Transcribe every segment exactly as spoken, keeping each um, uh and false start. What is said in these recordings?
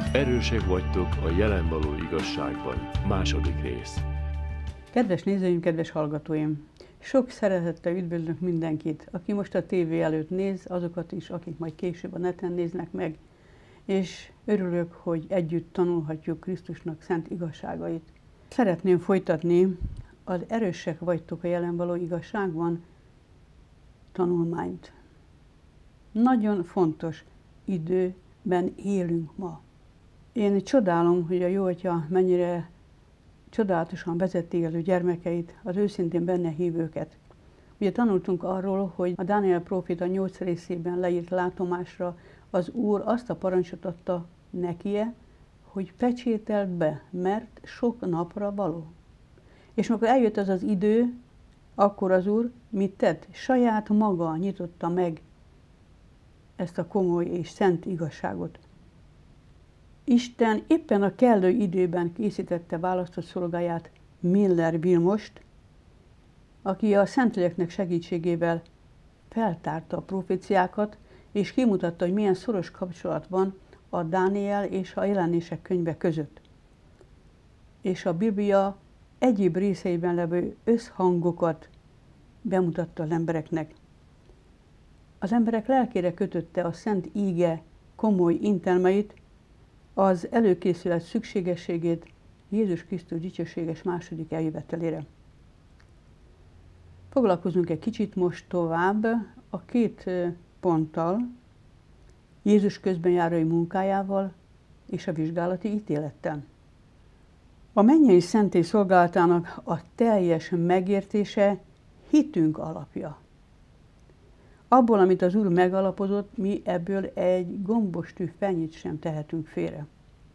Erősek vagytok a jelen való igazságban. Második rész. Kedves nézőim, kedves hallgatóim! Sok szeretettel üdvözlök mindenkit, aki most a tévé előtt néz, azokat is, akik majd később a neten néznek meg, és örülök, hogy együtt tanulhatjuk Krisztusnak szent igazságait. Szeretném folytatni az Erősek vagytok a jelen való igazságban tanulmányt. Nagyon fontos időben élünk ma. Én csodálom, hogy a Jóatya mennyire csodálatosan vezeti elő gyermekeit, az őszintén benne hívőket. Ugye tanultunk arról, hogy a Dániel próféta nyolc részében leírt látomásra az Úr azt a parancsot adta nekie, hogy pecsételd be, mert sok napra való. És amikor eljött az az idő, akkor az Úr mit tett? Saját maga nyitotta meg ezt a komoly és szent igazságot. Isten éppen a kellő időben készítette választott szolgáját, Miller Vilmost, aki a Szentléleknek segítségével feltárta a proféciákat, és kimutatta, hogy milyen szoros kapcsolat van a Dániel és a Jelenések könyve között. És a Biblia egyéb részeiben levő összhangokat bemutatta az embereknek. Az emberek lelkére kötötte a szent íge komoly intelmeit, az előkészület szükségességét Jézus Krisztus dicsőséges második eljövetelére. Foglalkozunk egy kicsit most tovább a két ponttal, Jézus közbenjárói munkájával és a vizsgálati ítélettel. A mennyei szentély szolgálatának a teljes megértése hitünk alapja. Abból, amit az Úr megalapozott, mi ebből egy gombostű fenyit sem tehetünk félre.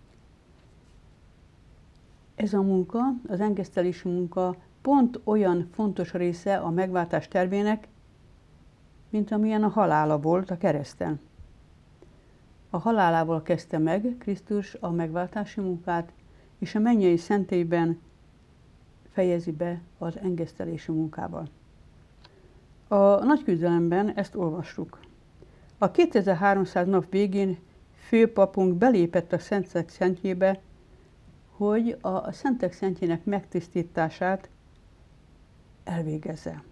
Ez a munka, az engesztelési munka pont olyan fontos része a megváltás tervének, mint amilyen a halála volt a kereszten. A halálával kezdte meg Krisztus a megváltási munkát, és a mennyei szentélyben fejezi be az engesztelési munkával. A nagy küzdelemben ezt olvassuk. A kétezer-háromszáz nap végén főpapunk belépett a Szentek Szentjébe, hogy a Szentek Szentjének megtisztítását elvégezze.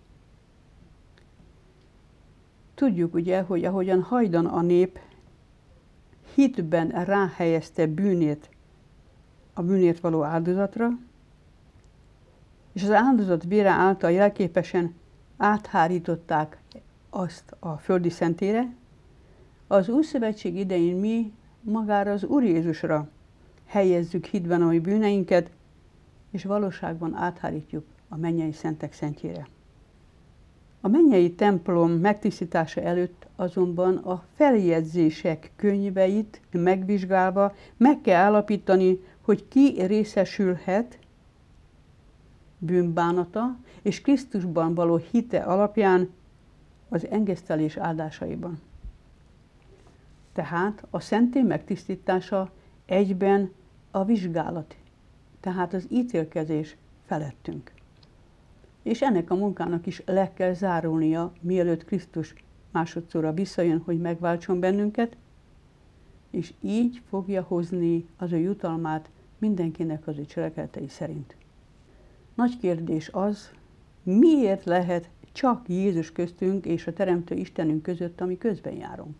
Tudjuk ugye, hogy ahogyan hajdan a nép hitben ráhelyezte bűnét a bűnért való áldozatra, és az áldozat vére által jelképesen áthárították azt a földi szentére, az Új Szövetség idején mi magára az Úr Jézusra helyezzük hitben a mi bűneinket, és valóságban áthárítjuk a mennyei szentek szentjére. A mennyei templom megtisztítása előtt azonban a feljegyzések könyveit megvizsgálva meg kell állapítani, hogy ki részesülhet bűnbánata és Krisztusban való hite alapján az engesztelés áldásaiban. Tehát a szentély megtisztítása egyben a vizsgálat, tehát az ítélkezés felettünk. És ennek a munkának is le kell zárulnia, mielőtt Krisztus másodszorra visszajön, hogy megváltson bennünket, és így fogja hozni az ő jutalmát mindenkinek az ő cselekedetei szerint. Nagy kérdés az, miért lehet csak Jézus köztünk és a Teremtő Istenünk között, ami közben járunk.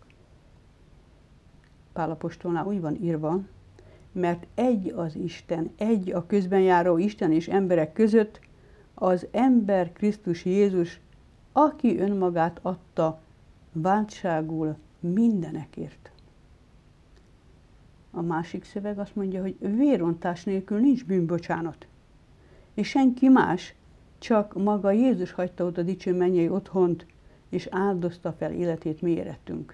Pál apostolnál úgy van írva, mert egy az Isten, egy a közben járó Isten és emberek között, az ember Krisztus Jézus, aki önmagát adta váltságul mindenekért. A másik szöveg azt mondja, hogy vérontás nélkül nincs bűnbocsánat. És senki más, csak maga Jézus hagyta ott a dicső mennyei otthont, és áldozta fel életét mi érettünk.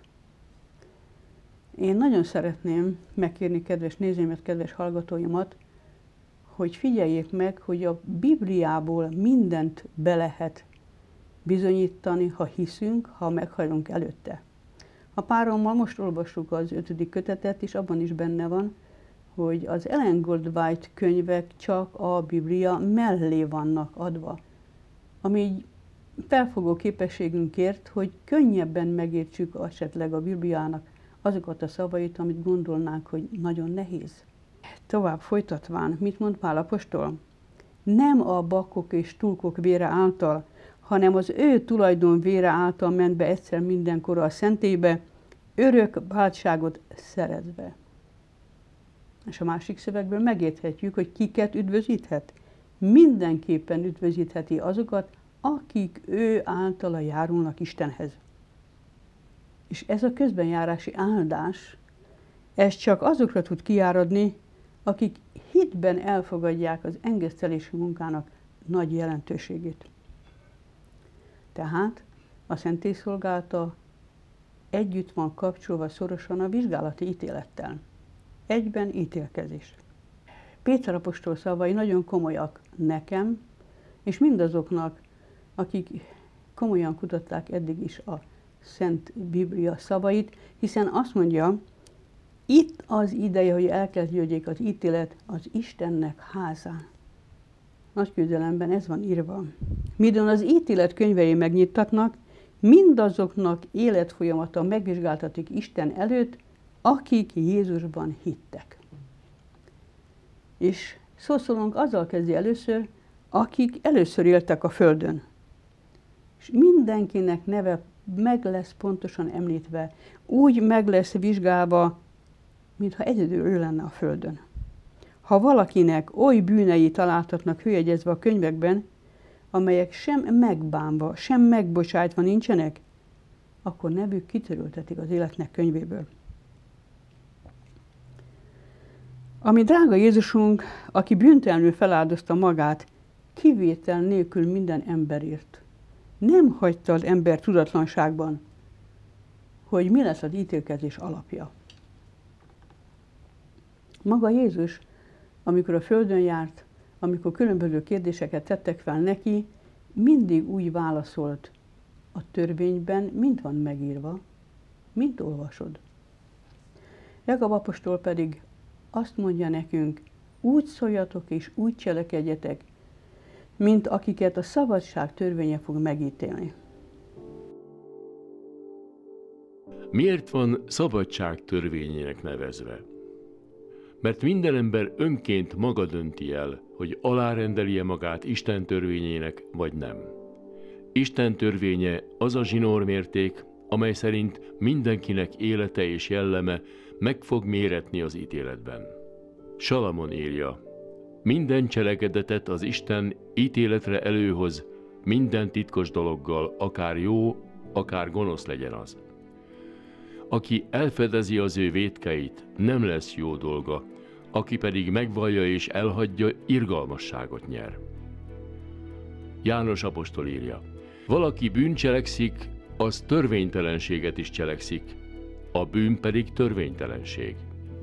Én nagyon szeretném megkérni kedves nézőimet, kedves hallgatóimat, hogy figyeljék meg, hogy a Bibliából mindent be lehet bizonyítani, ha hiszünk, ha meghajlunk előtte. A párommal most olvassuk az ötödik kötetet, és abban is benne van, hogy az Ellen G. White könyvek csak a Biblia mellé vannak adva, ami felfogó képességünkért, hogy könnyebben megértsük esetleg a Bibliának azokat a szavait, amit gondolnánk, hogy nagyon nehéz. Tovább folytatván, mit mond Pál apostol? Nem a bakkok és tulkok vére által, hanem az ő tulajdon vére által ment be egyszer mindenkor a szentélybe, örök váltságot szerezve. És a másik szövegből megérthetjük, hogy kiket üdvözíthet. Mindenképpen üdvözítheti azokat, akik ő általa járulnak Istenhez. És ez a közbenjárási áldás, ez csak azokra tud kiáradni, akik hitben elfogadják az engesztelési munkának nagy jelentőségét. Tehát a szentélyszolgálata együtt van kapcsolva szorosan a vizsgálati ítélettel. Egyben ítélkezés. Péter apostol szavai nagyon komolyak nekem, és mindazoknak, akik komolyan kutatták eddig is a Szent Biblia szavait, hiszen azt mondja, itt az ideje, hogy elkezdődjék az ítélet az Istennek házán. Nagy küzdelemben ez van írva. Midőn az ítélet könyvei megnyittatnak, mindazoknak életfolyamata megvizsgáltatik Isten előtt, akik Jézusban hittek. És szószólónk azzal kezdi először, akik először éltek a földön. És mindenkinek neve meg lesz pontosan említve, úgy meg lesz vizsgálva, mintha egyedül ő lenne a földön. Ha valakinek oly bűnei találtatnak hőjegyezve a könyvekben, amelyek sem megbánva, sem megbocsájtva nincsenek, akkor nevük kitöröltetik az életnek könyvéből. Ami drága Jézusunk, aki bűntelenül feláldozta magát, kivétel nélkül minden emberért, nem hagyta az ember tudatlanságban, hogy mi lesz az ítélkezés alapja. Maga Jézus, amikor a földön járt, amikor különböző kérdéseket tettek fel neki, mindig úgy válaszolt, a törvényben mind van megírva, mint olvasod. Jakab apostol pedig azt mondja nekünk, úgy szóljatok és úgy cselekedjetek, mint akiket a szabadság törvénye fog megítélni. Miért van szabadság törvényének nevezve? Mert minden ember önként maga dönti el, hogy alárendeli-e magát Isten törvényének, vagy nem. Isten törvénye az a zsinórmérték, amely szerint mindenkinek élete és jelleme meg fog méretni az ítéletben. Salamon írja, minden cselekedetet az Isten ítéletre előhoz, minden titkos dologgal, akár jó, akár gonosz legyen az. Aki elfedezi az ő vétkeit, nem lesz jó dolga, aki pedig megvallja és elhagyja, irgalmasságot nyer. János apostol írja, valaki bűncselekszik, az törvénytelenséget is cselekszik, a bűn pedig törvénytelenség.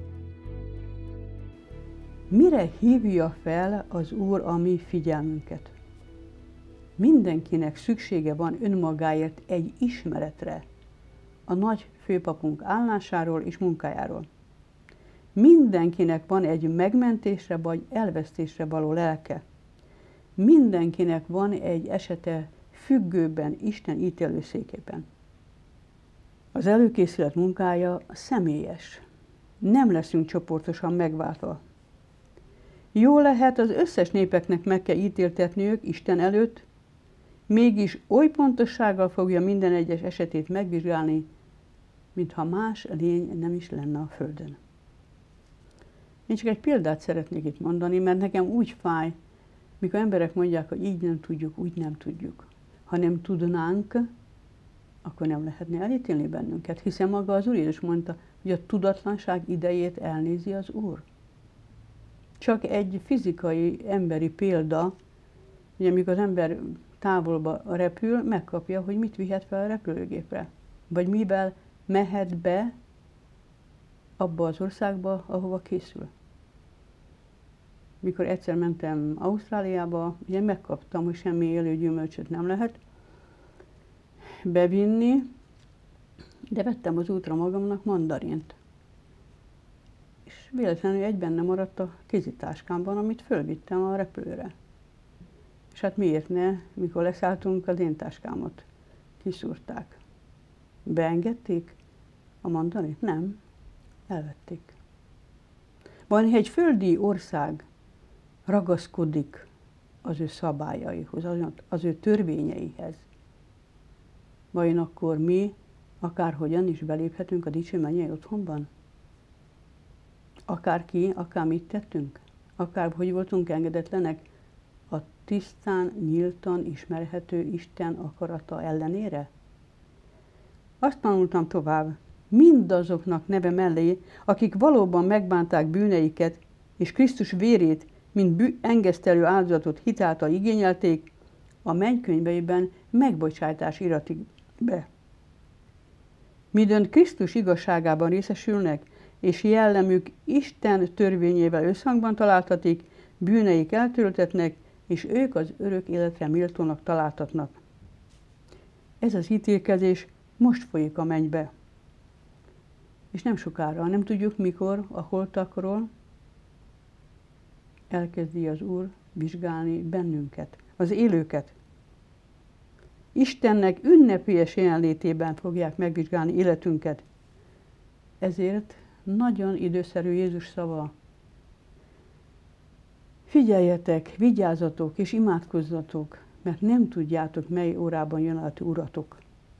Mire hívja fel az Úr a mi figyelmünket? Mindenkinek szüksége van önmagáért egy ismeretre, a nagy főpapunk állásáról és munkájáról. Mindenkinek van egy megmentésre vagy elvesztésre való lelke. Mindenkinek van egy esete függőben Isten ítélőszékében. Az előkészület munkája személyes. Nem leszünk csoportosan megváltva. Jó lehet, az összes népeknek meg kell ítéltetniük Isten előtt, mégis oly pontossággal fogja minden egyes esetét megvizsgálni, mintha más lény nem is lenne a földön. Én csak egy példát szeretnék itt mondani, mert nekem úgy fáj, mikor emberek mondják, hogy így nem tudjuk, úgy nem tudjuk. Ha nem tudnánk, akkor nem lehetne elítélni bennünket, hiszen maga az Úr Jézus mondta, hogy a tudatlanság idejét elnézi az Úr. Csak egy fizikai, emberi példa, hogy amikor az ember távolba repül, megkapja, hogy mit vihet fel a repülőgépre, vagy mivel mehet be abba az országba, ahova készül. Mikor egyszer mentem Ausztráliába, ugye megkaptam, hogy semmi élő gyümölcsöt nem lehet bevinni, de vettem az útra magamnak mandarint. És véletlenül egy benne maradt a kézitáskámban, amit fölvittem a repülőre. És hát miért ne, mikor leszálltunk, az én táskámat kiszúrták. Beengedték, a mandarinit? Nem, elvették. Van, egy földi ország ragaszkodik az ő szabályaihoz, az ő törvényeihez, vajon akkor mi akárhogyan is beléphetünk a dicső mennyei otthonban? Akárki, akár mit tettünk? Akár hogy voltunk engedetlenek a tisztán, nyíltan ismerhető Isten akarata ellenére? Azt tanultam tovább, mindazoknak neve mellé, akik valóban megbánták bűneiket, és Krisztus vérét, mint bű, engesztelő áldozatot hitáltal igényelték, a mennykönyveiben megbocsájtás iratik be. Midőn Krisztus igazságában részesülnek, és jellemük Isten törvényével összhangban találtatik, bűneik eltöröltetnek, és ők az örök életre méltónak találtatnak. Ez az ítélkezés most folyik a mennybe. És nem sokára, nem tudjuk mikor, a holtakról elkezdi az Úr vizsgálni bennünket, az élőket. Istennek ünnepélyes jelenlétében fogják megvizsgálni életünket. Ezért nagyon időszerű Jézus szava. Figyeljetek, vigyázzatok és imádkozzatok, mert nem tudjátok, mely órában jön a ti uratok.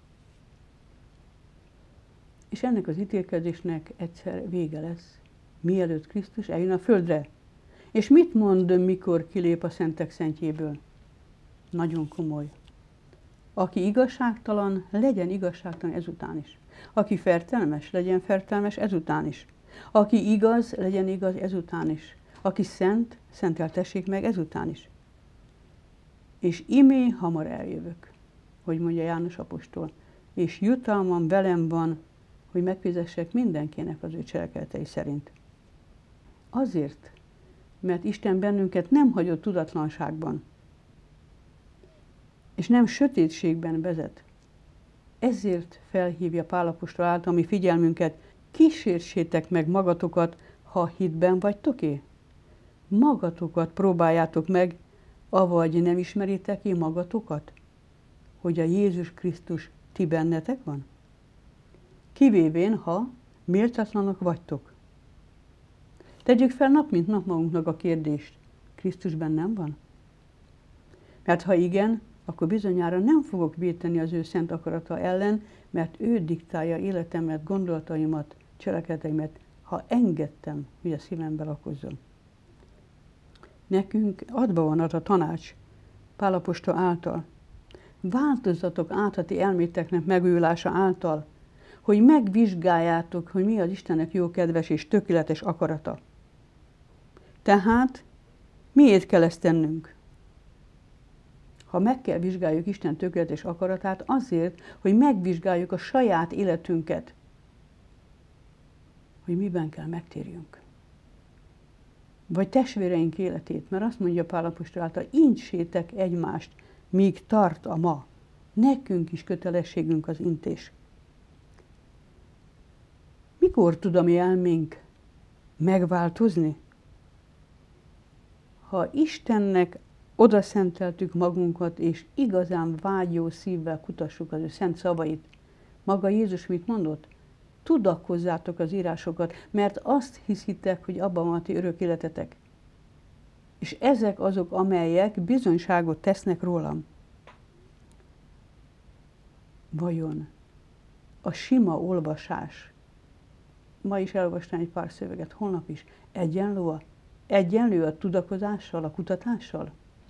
És ennek az ítélkezésnek egyszer vége lesz, mielőtt Krisztus eljön a földre. És mit mond, mikor kilép a szentek szentjéből? Nagyon komoly. Aki igazságtalan, legyen igazságtalan ezután is. Aki fertelmes, legyen fertelmes ezután is. Aki igaz, legyen igaz ezután is. Aki szent, szenteltessék meg ezután is. És imé hamar eljövök, hogy mondja János apostol, és jutalmam velem van, hogy megfizessek mindenkinek az ő cselekedetei szerint. Azért, mert Isten bennünket nem hagyott tudatlanságban, és nem sötétségben vezet. Ezért felhívja Pál apostol által mi figyelmünket, kísértsétek meg magatokat, ha hitben vagytok-é. Magatokat próbáljátok meg, avagy nem ismeritek-é magatokat, hogy a Jézus Krisztus ti bennetek van? Kivévén, ha méltatlanok vagytok. Tegyük fel nap mint nap magunknak a kérdést, Krisztus bennem van? Mert ha igen, akkor bizonyára nem fogok véteni az ő szent akarata ellen, mert ő diktálja életemet, gondolataimat, cselekedeteimet, ha engedtem, hogy a szívembe lakozzon. Nekünk adva van az a tanács, Pál apostol által. Változzatok át a ti elméteknek megújulása által, hogy megvizsgáljátok, hogy mi az Istennek jó, kedves és tökéletes akarata. Tehát miért kell ezt tennünk? Ha meg kell vizsgáljuk Isten tökéletes akaratát, azért, hogy megvizsgáljuk a saját életünket, hogy miben kell megtérjünk. Vagy testvéreink életét, mert azt mondja Pál apostol által, intsétek egymást, míg tart a ma. Nekünk is kötelességünk az intés. Mikor tud a mi elménk megváltozni? Ha Istennek oda szenteltük magunkat, és igazán vágyó szívvel kutassuk az ő szent szavait. Maga Jézus mit mondott? Tudakozzátok az írásokat, mert azt hiszitek, hogy abban van a ti örök életetek. És ezek azok, amelyek bizonyságot tesznek rólam. Vajon a sima olvasás, ma is elolvastam egy pár szöveget, holnap is, egyenlő a, egyenlő a tudakozással, a kutatással?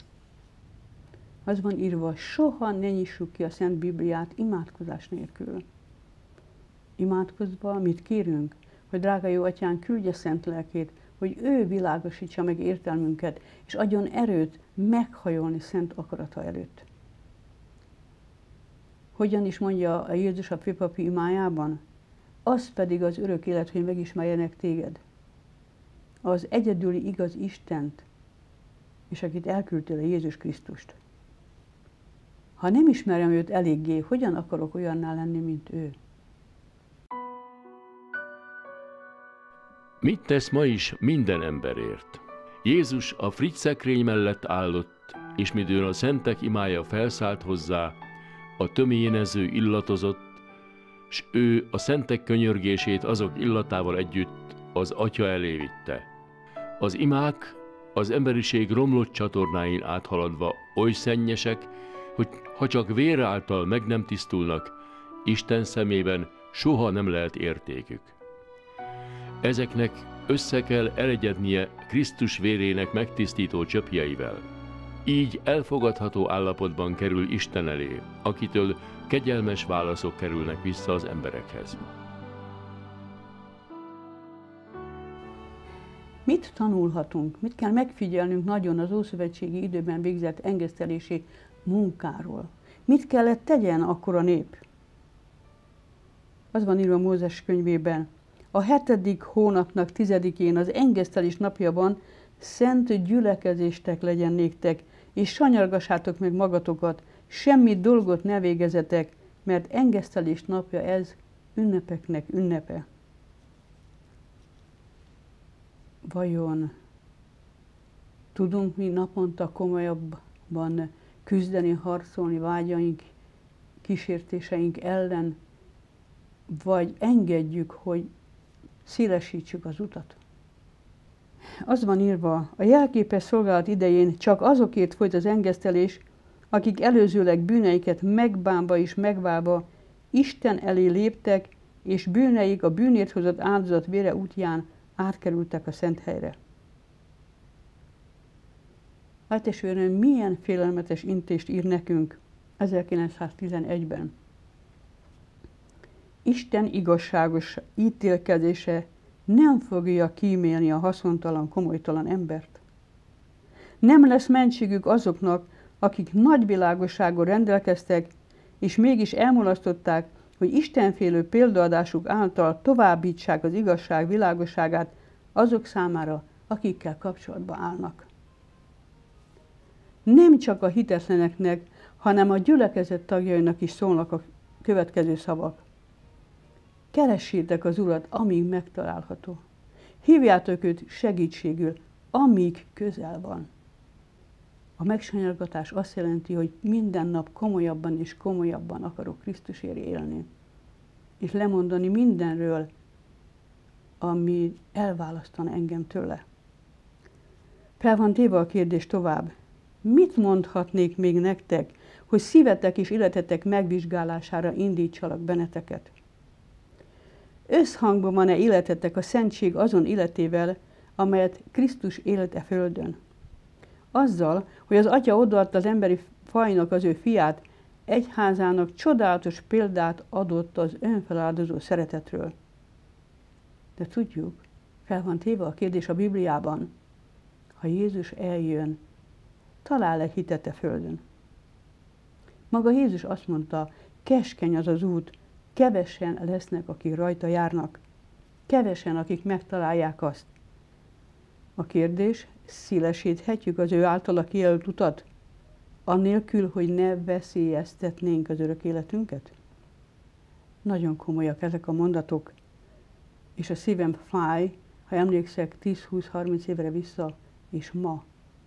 Az van írva, soha ne nyissuk ki a Szent Bibliát imádkozás nélkül. Imádkozva mit kérünk? Hogy drága jó atyánk küldje szent lelkét, hogy ő világosítsa meg értelmünket, és adjon erőt meghajolni szent akarata előtt. Hogyan is mondja a Jézus a főpapi imájában? Az pedig az örök élet, hogy megismerjenek téged. Az egyedüli igaz Istent, és akit elküldtél, a Jézus Krisztust. Ha nem ismerem őt eléggé, hogyan akarok olyanná lenni, mint ő? Mit tesz ma is minden emberért? Jézus a frigy szekrény mellett állott, és midőn a szentek imája felszállt hozzá, a töményező illatozott, s ő a szentek könyörgését azok illatával együtt az Atya elé vitte. Az imák az emberiség romlott csatornáin áthaladva oly szennyesek, hogy ha csak vér által meg nem tisztulnak, Isten szemében soha nem lehet értékük. Ezeknek össze kell elegyednie Krisztus vérének megtisztító csöpjeivel. Így elfogadható állapotban kerül Isten elé, akitől kegyelmes válaszok kerülnek vissza az emberekhez. Mit tanulhatunk, mit kell megfigyelnünk nagyon az ószövetségi időben végzett engesztelési munkáról? Mit kellett tegyen akkor a nép? Az van írva Mózes könyvében. A hetedik hónapnak tizedikén az engesztelés napjában szent gyülekezéstek legyen néktek, és sanyargassátok meg magatokat, semmi dolgot ne végezetek, mert engesztelés napja ez, ünnepeknek ünnepe. Vajon tudunk mi naponta komolyabban küzdeni, harcolni vágyaink, kísértéseink ellen, vagy engedjük, hogy szélesítsük az utat? Az van írva, a jelképes szolgálat idején csak azokért folyt az engesztelés, akik előzőleg bűneiket megbánva és megválva Isten elé léptek, és bűneik a bűnért hozott áldozat vére útján átkerültek a szent helyre. Látestvérem, milyen félelmetes intést ír nekünk ezerkilencszáztizenegyben. Isten igazságos ítélkezése nem fogja kímélni a haszontalan, komolytalan embert. Nem lesz mentségük azoknak, akik nagy világosságon rendelkeztek, és mégis elmulasztották, hogy istenfélő példaadásuk által továbbítsák az igazság világosságát azok számára, akikkel kapcsolatba állnak. Nem csak a hitetleneknek, hanem a gyülekezet tagjainak is szólnak a következő szavak. Keressétek az Urat, amíg megtalálható. Hívjátok őt segítségül, amíg közel van. A megsanyargatás azt jelenti, hogy minden nap komolyabban és komolyabban akarok Krisztusért élni, és lemondani mindenről, ami elválasztana engem tőle. Fel van téve a kérdés tovább. Mit mondhatnék még nektek, hogy szívetek és életetek megvizsgálására indítsalak benneteket? Összhangban van-e életetek a szentség azon életével, amelyet Krisztus élt e földön? Azzal, hogy az Atya odaadta az emberi fajnak az ő fiát, egyházának csodálatos példát adott az önfeláldozó szeretetről. De tudjuk, fel van téve a kérdés a Bibliában, ha Jézus eljön, talál-e hitet e földön? Maga Jézus azt mondta, keskeny az az út, kevesen lesznek, akik rajta járnak, kevesen, akik megtalálják azt. A kérdés, szélesíthetjük az ő általa kijelölt utat, annélkül, hogy ne veszélyeztetnénk az örök életünket? Nagyon komolyak ezek a mondatok, és a szívem fáj, ha emlékszek tíz-húsz-harminc évre vissza, és ma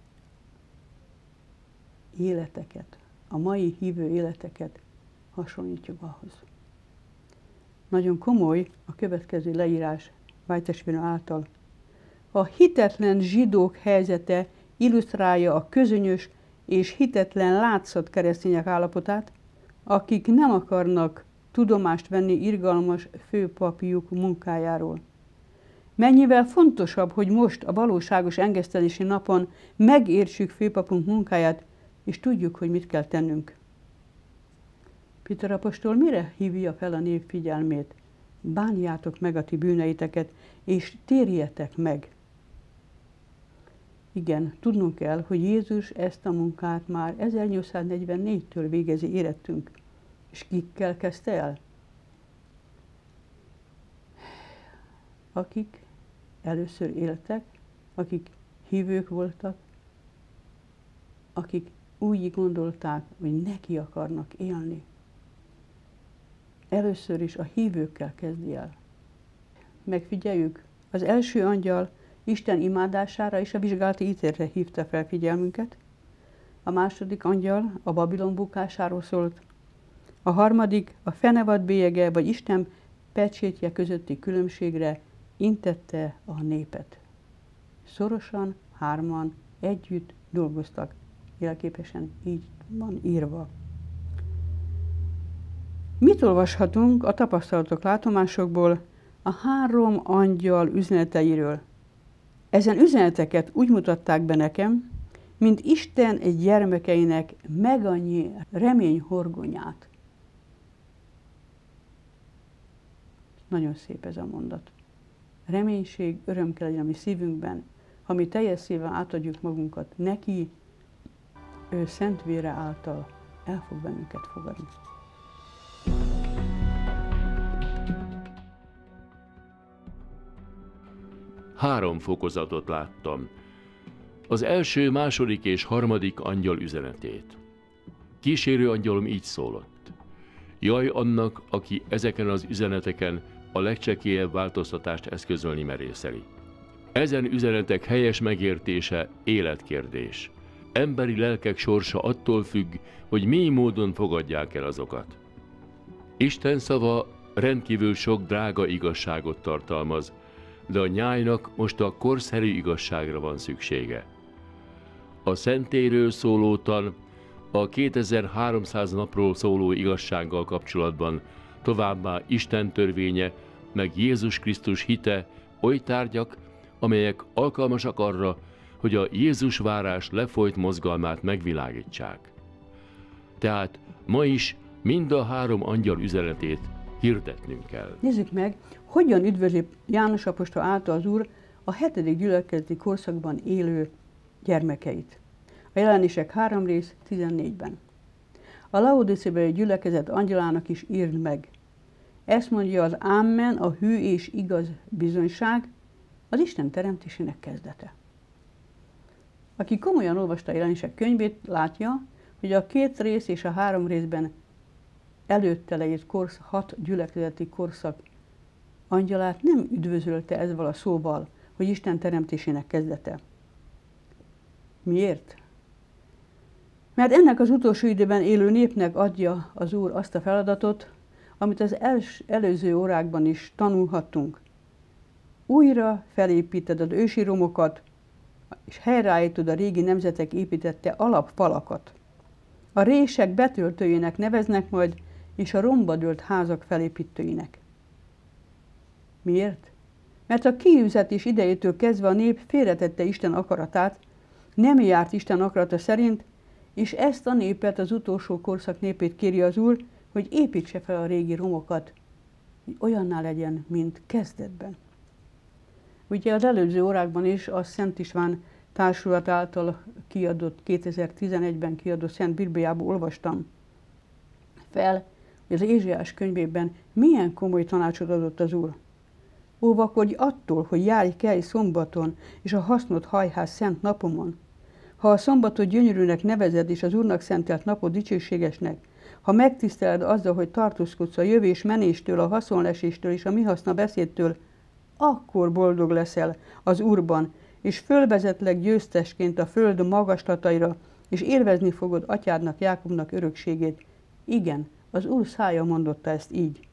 életeket, a mai hívő életeket hasonlítjuk ahhoz. Nagyon komoly a következő leírás Vájtestvérem által. A hitetlen zsidók helyzete illusztrálja a közönyös és hitetlen látszat keresztények állapotát, akik nem akarnak tudomást venni irgalmas főpapjuk munkájáról. Mennyivel fontosabb, hogy most a valóságos engesztelési napon megértsük főpapunk munkáját, és tudjuk, hogy mit kell tennünk. Péter apostol mire hívja fel a nép figyelmét? Bánjátok meg a ti bűneiteket, és térjetek meg. Igen, tudnunk kell, hogy Jézus ezt a munkát már ezernyolcszáznegyvennégytől végezi érettünk. És kikkel kezdte el? Akik először éltek, akik hívők voltak, akik úgy gondolták, hogy neki akarnak élni. Először is a hívőkkel kezdi el. Megfigyeljük, az első angyal Isten imádására és a vizsgálati ítélre hívta fel figyelmünket, a második angyal a Babilon bukásáról szólt, A harmadik a fenevad bélyege vagy Isten pecsétje közötti különbségre intette a népet. Szorosan, hárman, együtt dolgoztak. Jelképesen így van írva. Mit olvashatunk a tapasztalatok, látomásokból a három angyal üzeneteiről? Ezen üzeneteket úgy mutatták be nekem, mint Isten egy gyermekeinek megannyi remény horgonyát. Nagyon szép ez a mondat. Reménység, öröm kell legyen a mi szívünkben, ha mi teljes szíven átadjuk magunkat neki, ő szent vére által el fog bennünket fogadni. Három fokozatot láttam. Az első, második és harmadik angyal üzenetét. Kísérő angyalom így szólott. Jaj annak, aki ezeken az üzeneteken a legcsekélyebb változtatást eszközölni merészeli. Ezen üzenetek helyes megértése életkérdés. Emberi lelkek sorsa attól függ, hogy mély módon fogadják el azokat. Isten szava rendkívül sok drága igazságot tartalmaz, de a nyájnak most a korszerű igazságra van szüksége. A szentélyről szóló tan, a kétezer-háromszáz napról szóló igazsággal kapcsolatban, továbbá Isten törvénye, meg Jézus Krisztus hite oly tárgyak, amelyek alkalmasak arra, hogy a Jézus várás lefolyt mozgalmát megvilágítsák. Tehát ma is mind a három angyal üzenetét hirdetnünk kell. Nézzük meg, hogyan üdvözli János apostol által az Úr a hetedik gyülekezeti korszakban élő gyermekeit. A Jelenések három rész tizennégyben. A laodicébeli gyülekezet angyalának is írd meg. Ezt mondja az Ámen, a hű és igaz bizonyság, az Isten teremtésének kezdete. Aki komolyan olvasta a Jelenések könyvét, látja, hogy a két rész és a három részben előtte leírt korsz, hat gyülekezeti korszak angyalát nem üdvözölte ezzel a szóval, hogy Isten teremtésének kezdete. Miért? Mert ennek az utolsó időben élő népnek adja az Úr azt a feladatot, amit az els, előző órákban is tanulhattunk. Újra felépíted az ősi romokat, és helyreállítod a régi nemzetek építette alapfalakat. A rések betöltőjének neveznek majd, és a romba dőlt házak felépítőinek. Miért? Mert a kiűzetés idejétől kezdve a nép félretette Isten akaratát, nem járt Isten akarata szerint, és ezt a népet, az utolsó korszak népét kéri az Úr, hogy építse fel a régi romokat, hogy olyanná legyen, mint kezdetben. Ugye az előző órákban is a Szent István Társulat által kiadott, kétezer-tizenegyben kiadott Szent Bibliából olvastam fel, hogy az Ézsaiás könyvében milyen komoly tanácsot adott az Úr. Óvakodj attól, hogy járj kelj szombaton, és a hasznot hajház szent napomon. Ha a szombatot gyönyörűnek nevezed, és az Úrnak szentelt napot dicsőségesnek, ha megtiszteled azzal, hogy tartózkodsz a jövés menéstől, a haszonleséstől és a mi haszna beszédtől, akkor boldog leszel az Úrban, és fölvezetlek győztesként a föld magaslataira, és élvezni fogod atyádnak, Jákobnak örökségét. Igen, az Úr szája mondotta ezt így.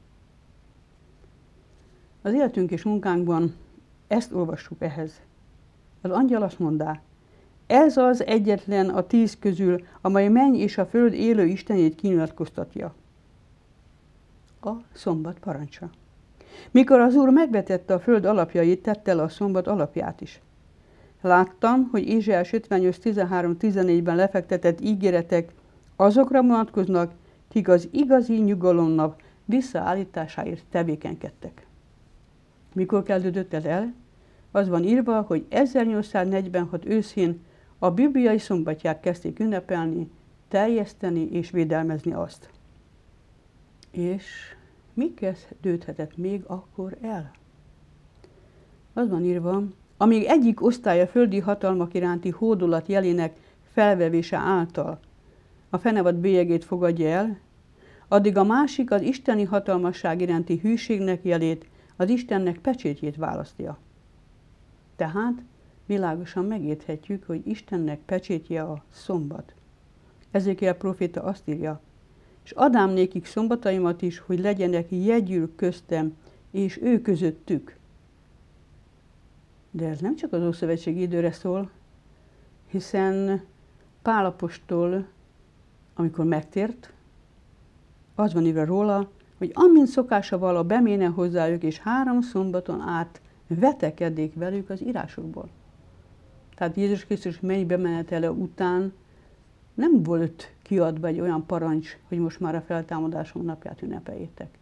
Az életünk és munkánkban ezt olvassuk ehhez. Az angyal azt mondá, ez az egyetlen a tíz közül, amely menny és a föld élő Istenét kinyilatkoztatja. A szombat parancsa. Mikor az Úr megvetette a föld alapjait, tette el a szombat alapját is. Láttam, hogy Ézsaiás ötvennyolc tizenhárom tizennégyben lefektetett ígéretek azokra vonatkoznak, kik az igazi nyugalomnap visszaállításáért tevékenykedtek. Mikor kezdődött ez el? Az van írva, hogy ezernyolcszáznegyvenhat őszén a bibliai szombatját kezdték ünnepelni, terjeszteni és védelmezni azt. És mi kezdődhetett még akkor el? Az van írva, amíg egyik osztály a földi hatalmak iránti hódolat jelének felvevése által a fenevad bélyegét fogadja el, addig a másik az isteni hatalmasság iránti hűségnek jelét, az Istennek pecsétjét választja. Tehát világosan megérthetjük, hogy Istennek pecsétje a szombat. Ezékiel próféta azt írja, és adám nékik szombataimat is, hogy legyenek jegyül köztem, és ő közöttük. De ez nem csak az ószövetségi időre szól, hiszen Pál apostol, amikor megtért, az van írva róla, hogy amint szokása vala, beméne hozzájuk, és három szombaton át vetekedék velük az írásokból. Tehát Jézus Krisztus mennybe menetele után nem volt kiadva egy olyan parancs, hogy most már a feltámadásom napját ünnepeljétek.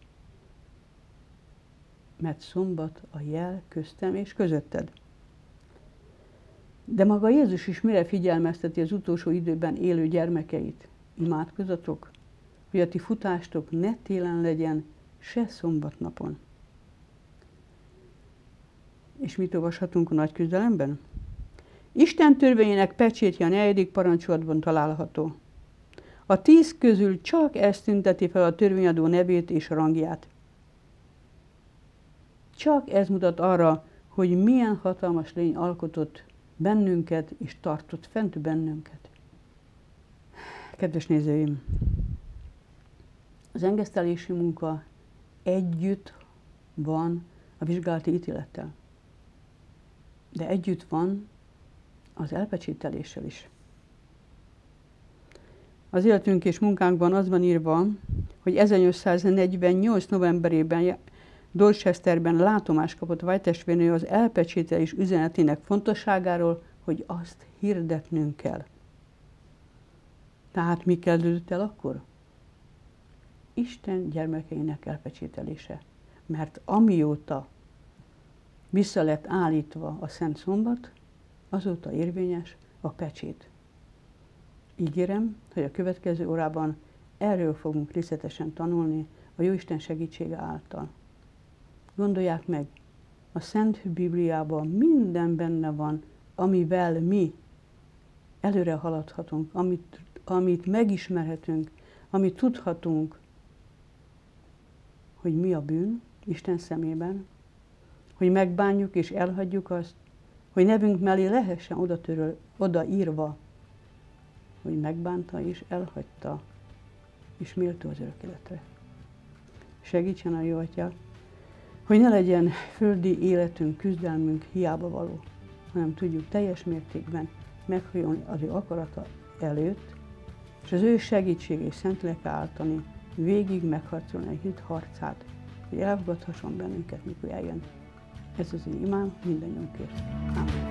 Mert szombat a jel köztem és közötted. De maga Jézus is mire figyelmezteti az utolsó időben élő gyermekeit? Imádkozzatok, hogy a ti futástok ne télen legyen, se szombatnapon. És mit olvashatunk a nagy küzdelemben? Isten törvényének pecsétje a negyedik parancsolatban található. A tíz közül csak ez tünteti fel a törvényadó nevét és rangját. Csak ez mutat arra, hogy milyen hatalmas lény alkotott bennünket és tartott fent bennünket. Kedves nézőim! Az engesztelési munka együtt van a vizsgálati ítélettel, de együtt van az elpecsételéssel is. Az életünk és munkánkban az van írva, hogy ezernyolcszáznegyvennyolc novemberében Dorchesterben látomást kapott vajtestvérnő az elpecsételés üzenetének fontosságáról, hogy azt hirdetnünk kell. Tehát mi kezdődött el akkor? Isten gyermekeinek elpecsételése. Mert amióta vissza lett állítva a Szent Szombat, azóta érvényes a pecsét. Ígérem, hogy a következő órában erről fogunk részletesen tanulni a Jóisten segítsége által. Gondolják meg, a Szent Bibliában minden benne van, amivel mi előre haladhatunk, amit, amit megismerhetünk, amit tudhatunk, hogy mi a bűn Isten szemében, hogy megbánjuk és elhagyjuk azt, hogy nevünk mellé lehessen odatöröl, odaírva, hogy megbánta és elhagyta, és méltó az örök életre. Segítsen a jó Atya, hogy ne legyen földi életünk, küzdelmünk hiába való, hanem tudjuk teljes mértékben meghajolni az ő akarata előtt, és az ő segítség és szent lelke általi végig megharcolni a hit harcát, hogy elfogadhasson bennünket, mikor eljön. Ez az én imám mindannyiunkért. Ámen.